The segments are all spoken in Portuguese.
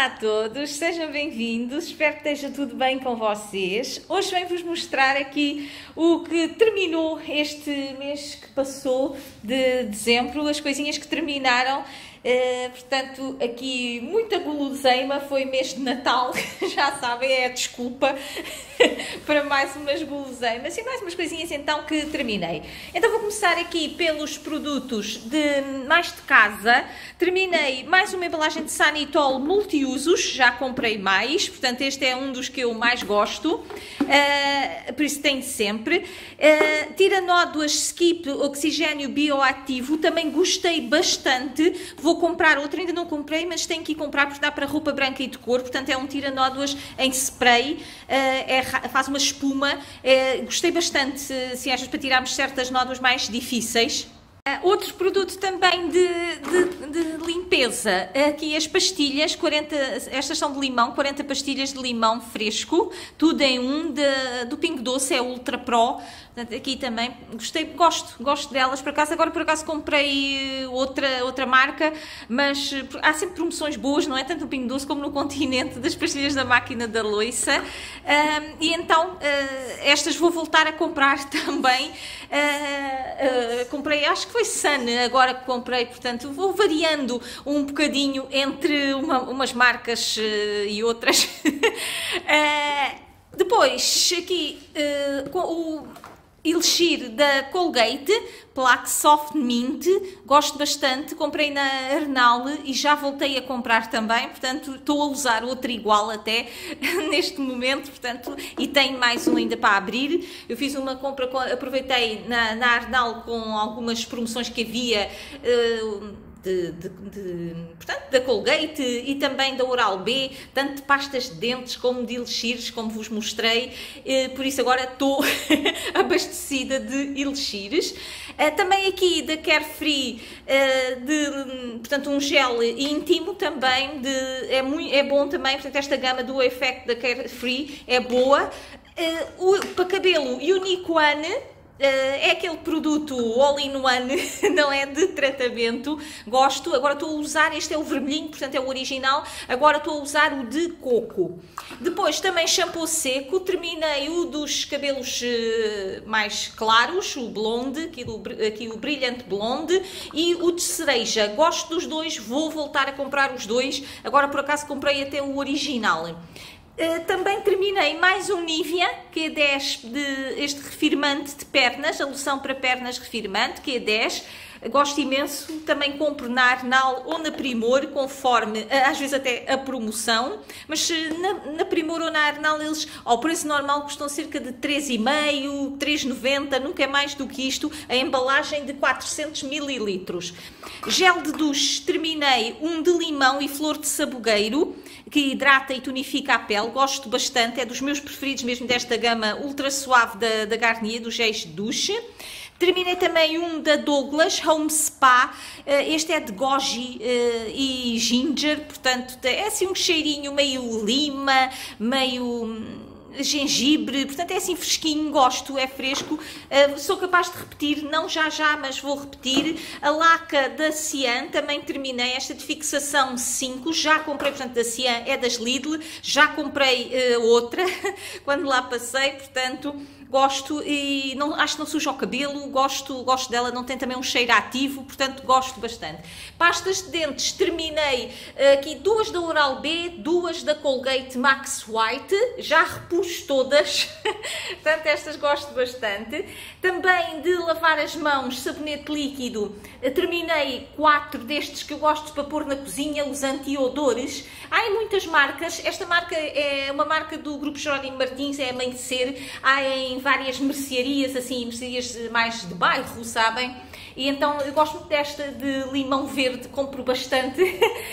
a todos, sejam bem-vindos, espero que esteja tudo bem com vocês. Hoje venho-vos mostrar aqui o que terminou este mês que passou de dezembro, as coisinhas que terminaram. Portanto, aqui muita guloseima, foi mês de Natal, já sabem, é a desculpa para mais umas guloseimas e mais umas coisinhas então que terminei. Então vou começar aqui pelos produtos mais de casa. Terminei mais uma embalagem de Sanitol multiusos, já comprei mais, portanto este é um dos que eu mais gosto, por isso tenho sempre. Tira nódoas Skip Oxigênio Bioativo, também gostei bastante. Vou comprar outro, ainda não comprei, mas tenho que ir comprar porque dá para roupa branca e de cor, portanto é um tira-nódoas em spray, faz uma espuma, gostei bastante, se achas, para tirarmos certas nódoas mais difíceis. Outro produto também de limpeza, aqui as pastilhas, estas são de limão, 40 pastilhas de limão fresco, tudo em um, do Pingo Doce, é Ultra Pro. Portanto, aqui também gostei, gosto delas, por acaso comprei outra marca, mas há sempre promoções boas, não é? Tanto no Pingo Doce como no Continente, das pastilhas da máquina da loiça, e então estas vou voltar a comprar também. Comprei, acho que foi Sun agora que comprei, portanto vou variando um bocadinho entre umas marcas e outras. Depois aqui o Elixir da Colgate, Plaque Soft Mint, gosto bastante, comprei na Arnal e já voltei a comprar também, portanto estou a usar outro igual até neste momento, portanto, e tenho mais um ainda para abrir. Eu fiz uma compra, aproveitei na Arnal com algumas promoções que havia, portanto, da Colgate e também da Oral-B, tanto de pastas de dentes como de elixires, como vos mostrei, por isso agora estou abastecida de elixires. Também aqui da Carefree, portanto um gel íntimo também, é bom também, portanto esta gama do Effect da Carefree é boa. Para cabelo Unique One, é aquele produto all-in-one, não é, de tratamento, gosto. Agora estou a usar, este é o vermelhinho, portanto é o original, agora estou a usar o de coco. Depois também shampoo seco, terminei o dos cabelos mais claros, o blonde, aqui o brilhante blonde, e o de cereja, gosto dos dois, vou voltar a comprar os dois, agora por acaso comprei até o original. Também terminei mais um Nivea Q10, este refirmante de pernas, a loção para pernas refirmante, Q10, gosto imenso, também compro na Arnal ou na Primor, conforme, às vezes até a promoção, mas na Primor ou na Arnal eles, ao preço normal, custam cerca de 3,5, 3,90, nunca é mais do que isto, a embalagem de 400 ml. Gel de duche, terminei um de limão e flor de sabugueiro, que hidrata e tonifica a pele, gosto bastante, é dos meus preferidos mesmo desta gama ultra suave da Garnier, dos géis de duche. Terminei também um da Douglas, Home Spa, este é de goji e ginger, portanto é assim um cheirinho meio lima, meio gengibre, portanto é assim fresquinho, gosto, é fresco, sou capaz de repetir, não já, mas vou repetir. A laca da Cian, também terminei, esta de fixação 5, já comprei, portanto da Cian é das Lidl, já comprei outra, quando lá passei, portanto gosto e acho que não suja o cabelo, gosto dela, não tem também um cheiro ativo, portanto gosto bastante. Pastas de dentes, terminei aqui duas da Oral-B, duas da Colgate Max White, já repus todas, portanto estas gosto bastante. Também de lavar as mãos, sabonete líquido, terminei 4 destes que eu gosto para pôr na cozinha, os anti-odores. Há em muitas marcas, esta marca é uma marca do Grupo Jerónimo Martins, é Amanhecer, há em várias mercearias, assim, mercearias mais de bairro, sabem? E então eu gosto muito desta de limão verde, compro bastante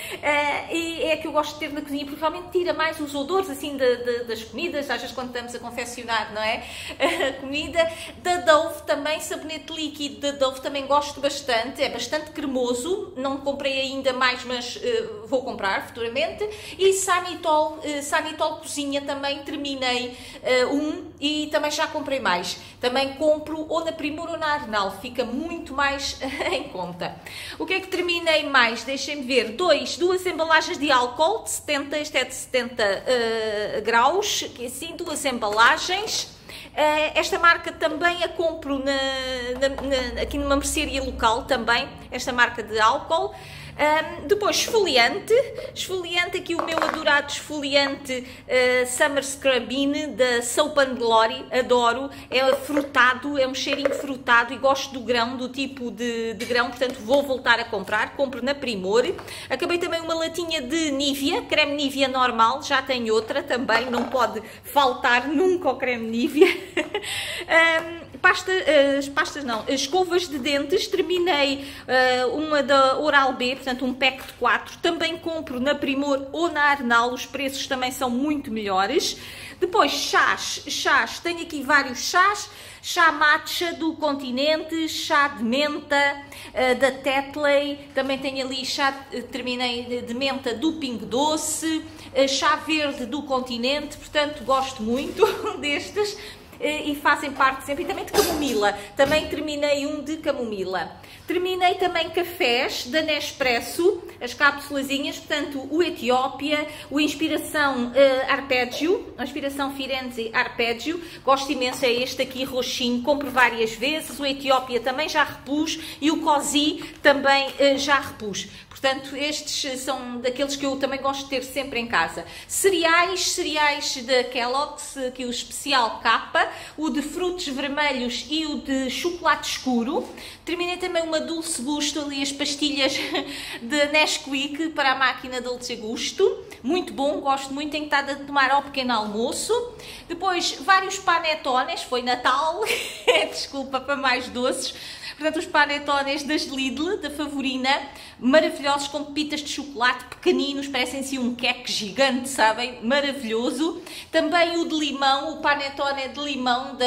e é a que eu gosto de ter na cozinha porque realmente tira mais os odores assim das comidas, às vezes quando estamos a confeccionar, não é? A comida. Da Dove também, sabonete líquido da Dove também gosto bastante, é bastante cremoso, não comprei ainda mais, mas vou comprar futuramente. E Sanitol Cozinha também terminei e também já comprei mais. Também compro ou na Primor ou na Arnal, fica muito mais mais em conta. O que é que terminei mais? Deixem-me ver. Duas embalagens de álcool de 70, este é de 70 graus, que assim, duas embalagens. Esta marca também a compro aqui numa mercearia local também, esta marca de álcool. Depois esfoliante, aqui o meu adorado esfoliante Summer Scrubine da Soap and Glory, adoro, é frutado, é um cheirinho frutado e gosto do grão, do tipo de grão, portanto vou voltar a comprar, compro na Primor. Acabei também uma latinha de Nivea, creme Nivea normal, já tenho outra também, não pode faltar nunca o creme Nivea. Escovas de dentes, terminei uma da Oral-B, portanto um pack de 4, também compro na Primor ou na Arnal, os preços também são muito melhores. Depois chás, tenho aqui vários chás, chá matcha do Continente, chá de menta da Tetley, também tenho ali chá, terminei de menta do Pingo Doce, chá verde do Continente, portanto gosto muito destes. E fazem parte sempre, e também de camomila, também terminei um de camomila. Terminei também cafés da Nespresso, as cápsulazinhas, portanto o Etiópia, o Inspiração Arpeggio, a Inspiração Firenze Arpeggio, gosto imenso, é este aqui roxinho, compro várias vezes, o Etiópia também já repus e o Cozy também já repus. Portanto, estes são daqueles que eu também gosto de ter sempre em casa. Cereais da Kellogg's, aqui o especial K, o de frutos vermelhos e o de chocolate escuro. Terminei também uma Dulce Gusto, ali as pastilhas de Nesquik para a máquina Dolce Gusto. Muito bom, gosto muito, tenho estado a tomar ao pequeno almoço. Depois, vários panetones, foi Natal, desculpa, para mais doces. Portanto, os panetones das Lidl, da Favorina, maravilhosos, com pepitas de chocolate pequeninos, parecem-se um queque gigante, sabem? Maravilhoso. Também o de limão, o panetone de limão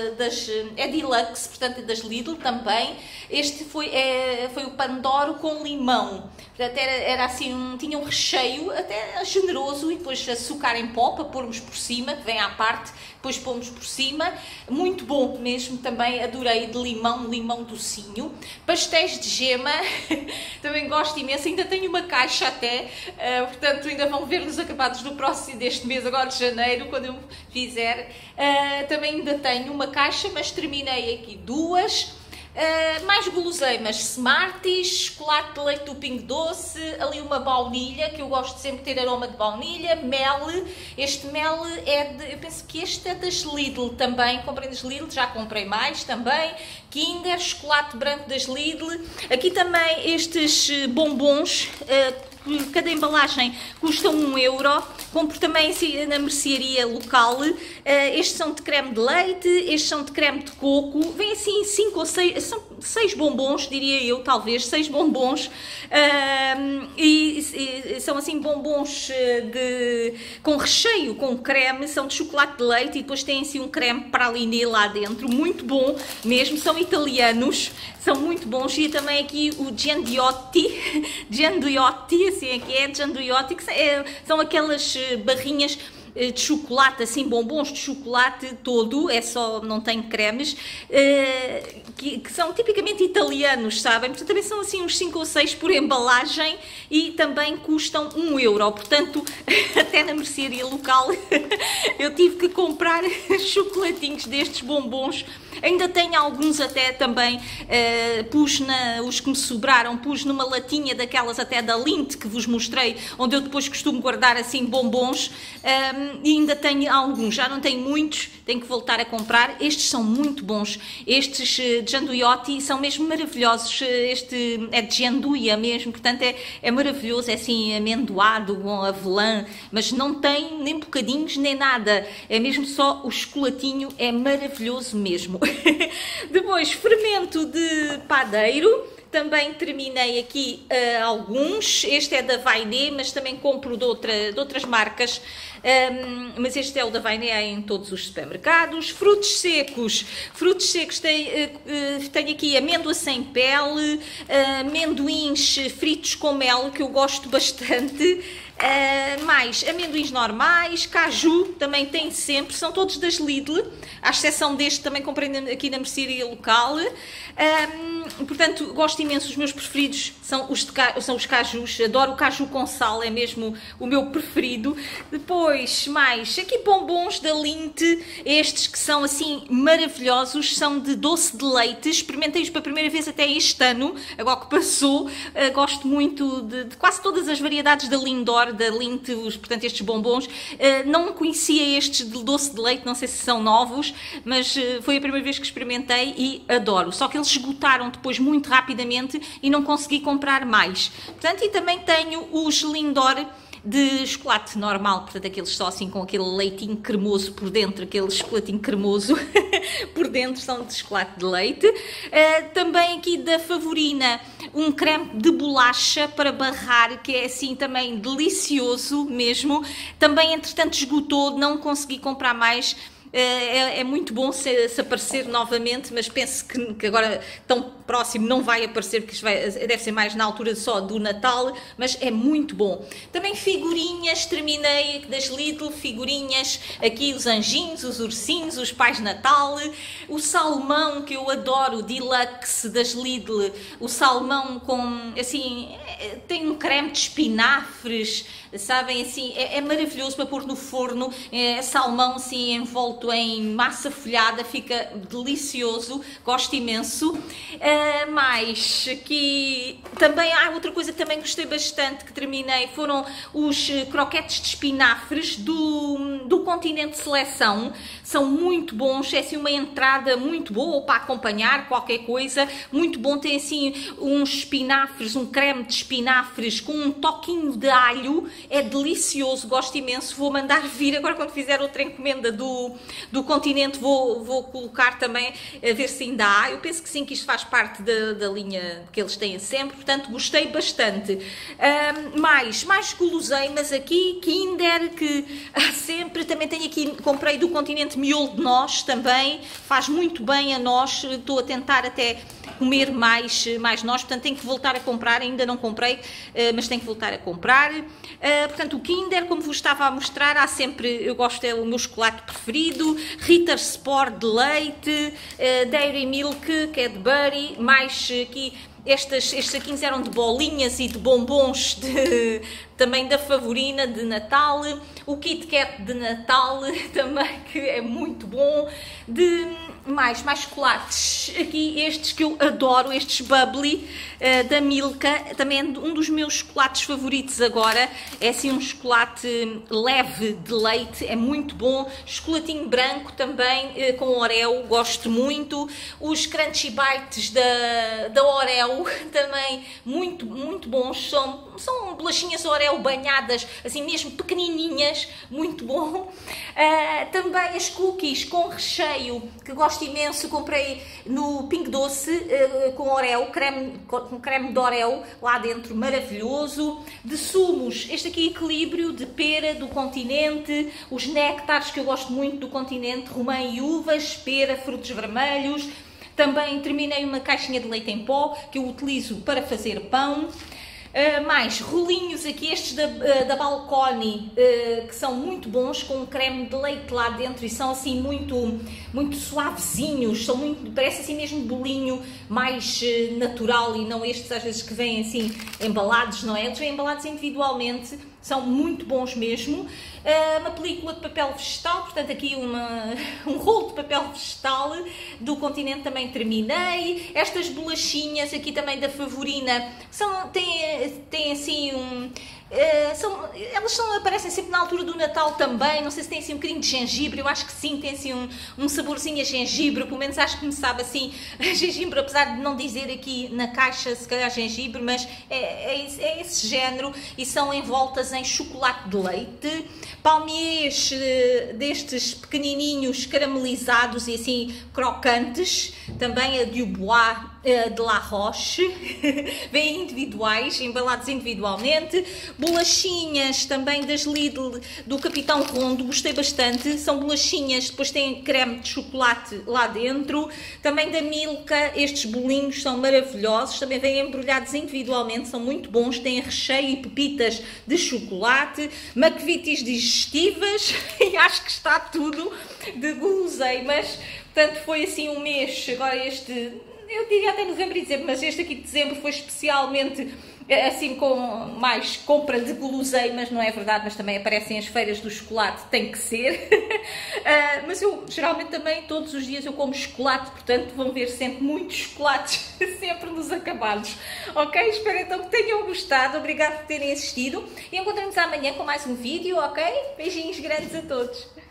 é deluxe, portanto, das Lidl também. Este foi o Pandoro com limão. Portanto, era assim, tinha um recheio até generoso e depois açúcar em pó para pormos por cima, que vem à parte, depois pomos por cima. Muito bom mesmo, também adorei, de limão docinho. Pastéis de gema, também gosto imenso, ainda tenho uma caixa até, portanto ainda vão ver nos acabados do próximo deste mês, agora de janeiro, quando eu fizer. Também ainda tenho uma caixa, mas terminei aqui duas. Mais guloseimas, Smarties, chocolate de leite do Pingo Doce, ali uma baunilha, que eu gosto sempre de ter aroma de baunilha, mel, este mel eu penso que este é das Lidl também, comprei das Lidl, já comprei mais também, Kinder, chocolate branco das Lidl, aqui também estes bombons, cada embalagem custa 1 euro, compro também na mercearia local. Estes são de creme de leite, estes são de creme de coco, vem assim 5 ou 6, são 6 bombons, diria eu, talvez 6 bombons, e são assim bombons com recheio, com creme, são de chocolate de leite e depois tem assim um creme pralinê lá dentro, muito bom mesmo, são italianos, são muito bons. E também aqui o Gianduiotti, assim aqui é Gianduiotti, que são aquelas barrinhas de chocolate, assim, bombons de chocolate todo, é só, não tem cremes, que são tipicamente italianos, sabem? Portanto, também são assim uns 5 ou 6 por embalagem e também custam 1 euro, portanto, até na mercearia local eu tive que comprar chocolatinhos destes bombons. Ainda tenho alguns até também, os que me sobraram, pus numa latinha daquelas até da Lindt que vos mostrei, onde eu depois costumo guardar assim bombons, e ainda tenho alguns, já não tenho muitos, tenho que voltar a comprar. Estes são muito bons, estes Gianduiotti são mesmo maravilhosos, este é de Gianduia mesmo, portanto é maravilhoso, é assim amendoado, com avelã, mas não tem nem bocadinhos nem nada, é mesmo só o chocolatinho, é maravilhoso mesmo. Depois, fermento de padeiro, também terminei aqui alguns. Este é da Vainé, mas também compro de outras marcas. Mas este é o da Vainé em todos os supermercados. Frutos secos tenho aqui amêndoa sem pele, amendoins fritos com mel, que eu gosto bastante. Mais amendoins normais, caju também tem sempre, são todos das Lidl, à exceção deste também comprei aqui na mercearia local. Portanto, gosto imenso, os meus preferidos são os cajus, adoro o caju com sal, é mesmo o meu preferido. Depois, mais, aqui bombons da Lindt, estes que são assim maravilhosos, são de doce de leite, experimentei-os pela primeira vez até este ano, agora que passou. Gosto muito de quase todas as variedades da Lindor, da Lindt, portanto estes bombons. Não conhecia estes de doce de leite, não sei se são novos, mas foi a primeira vez que experimentei e adoro. Só que eles esgotaram depois muito rapidamente e não consegui comprar mais. Portanto, e também tenho os Lindor de chocolate normal, portanto aqueles só assim com aquele leitinho cremoso por dentro, aquele chocolatinho cremoso por dentro, são de chocolate de leite. Também aqui da Favorina um creme de bolacha para barrar, que é assim também delicioso mesmo. Também entretanto esgotou, não consegui comprar mais. É muito bom se aparecer novamente, mas penso que agora tão próximo não vai aparecer, porque deve ser mais na altura só do Natal, mas é muito bom. Também figurinhas, terminei das Lidl, figurinhas, aqui os anjinhos, os ursinhos, os pais Natal, o salmão que eu adoro, deluxe das Lidl, o salmão com, assim, tem um creme de espinafres, sabem, assim, é maravilhoso para pôr no forno, salmão assim envolto em massa folhada, fica delicioso, gosto imenso. Mais aqui também há outra coisa que também gostei bastante, que terminei, foram os croquetes de espinafres do Continente Seleção. São muito bons, é assim uma entrada muito boa para acompanhar qualquer coisa, muito bom. Tem assim uns espinafres, um creme de espinafres com um toquinho de alho, é delicioso, gosto imenso. Vou mandar vir agora quando fizer outra encomenda do Continente, vou colocar também a ver se ainda há. Eu penso que sim, que isto faz parte da linha que eles têm sempre, portanto gostei bastante. Mais guloseimas aqui, Kinder, que sempre, também tenho aqui, comprei do Continente miolo de noz também, faz muito bem a nós, estou a tentar até comer mais noz, portanto tenho que voltar a comprar, ainda não comprei, mas tenho que voltar a comprar. Portanto o Kinder, como vos estava a mostrar, há sempre, eu gosto, é o meu chocolate preferido, Ritter Sport de leite, Dairy Milk, Cadbury, mais aqui, estes aqui eram de bolinhas e de bombons também da Favorina de Natal, o Kit Kat de Natal também, que é muito bom, mais chocolates, aqui estes que eu adoro, estes Bubbly da Milka, também é um dos meus chocolates favoritos agora, é assim um chocolate leve de leite, é muito bom, chocolatinho branco também com Oreo, gosto muito, os Crunchy Bites da Oreo também muito bons, são bolachinhas Oreo banhadas, assim mesmo pequenininhas, muito bom. Também as cookies com recheio, que gosto imenso, comprei no Pingo Doce com Oreo, com creme de Oreo lá dentro, maravilhoso. De sumos, este aqui Equilíbrio de pera do Continente, os néctares que eu gosto muito do Continente, romã e uvas, pera, frutos vermelhos. Também terminei uma caixinha de leite em pó que eu utilizo para fazer pão. Mais rolinhos aqui, estes da Balconi, que são muito bons, com creme de leite lá dentro e são assim muito suavezinhos, parece assim mesmo bolinho mais natural e não estes às vezes que vêm assim embalados, não é? Eles vêm embalados individualmente, são muito bons mesmo. Uma película de papel vegetal, portanto aqui um rolo de papel vegetal do Continente também terminei. Estas bolachinhas aqui também da Favorina têm assim elas aparecem sempre na altura do Natal também, não sei se tem assim um bocadinho de gengibre, eu acho que sim, tem assim um saborzinho a gengibre, pelo menos acho que me sabe assim a gengibre, apesar de não dizer aqui na caixa se calhar gengibre, mas é esse género, e são envoltas em chocolate de leite, palmiers destes pequenininhos caramelizados e assim crocantes, também a Dubois de La Roche, vêm individuais, embalados individualmente, bolachinhas também das Lidl, do Capitão Rondo, gostei bastante, são bolachinhas, depois têm creme de chocolate lá dentro, também da Milka, estes bolinhos são maravilhosos, também vêm embrulhados individualmente, são muito bons, têm recheio e pepitas de chocolate, McVitie's digestivas, e acho que está tudo de guloseimas. Portanto, foi assim um mês, agora este, eu diria até novembro e dezembro, mas este aqui de dezembro foi especialmente assim com mais compra de guloseimas, não é verdade, mas também aparecem as feiras do chocolate, tem que ser. Mas eu geralmente também todos os dias eu como chocolate, portanto vão ver sempre muitos chocolates, sempre nos acabados. Ok? Espero então que tenham gostado, obrigado por terem assistido e encontramos amanhã com mais um vídeo, ok? Beijinhos grandes a todos.